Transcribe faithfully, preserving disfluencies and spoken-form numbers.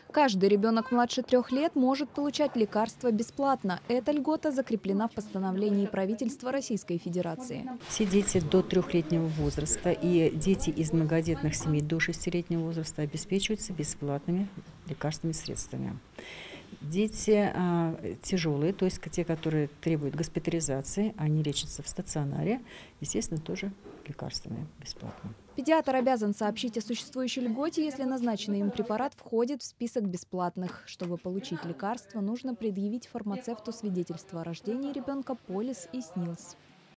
Каждый ребенок младше трех лет может получать лекарства бесплатно. Эта льгота закреплена в постановлении правительства Российской Федерации. Все дети до трехлетнего возраста и дети из многодетных семей до шестилетнего возраста обеспечиваются бесплатными лекарственными средствами. Дети а, тяжелые, то есть те, которые требуют госпитализации, они лечатся в стационаре, естественно, тоже лекарственные бесплатно. Педиатр обязан сообщить о существующей льготе, если назначенный им препарат входит в список бесплатных. Чтобы получить лекарство, нужно предъявить фармацевту свидетельство о рождении ребенка, полис и СНИЛС.